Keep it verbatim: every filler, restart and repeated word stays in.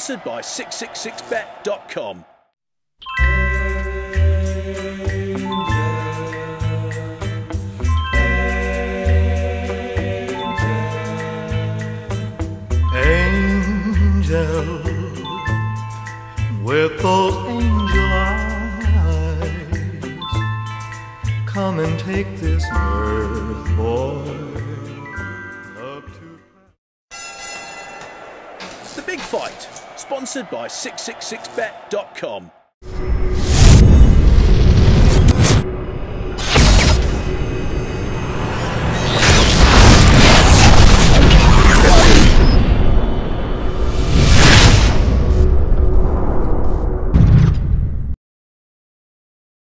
Sponsored by six six six bet dot com. Angel, with those angel eyes, come and take this earth, boy. Love to... The Big Fight, sponsored by six six six bet dot com.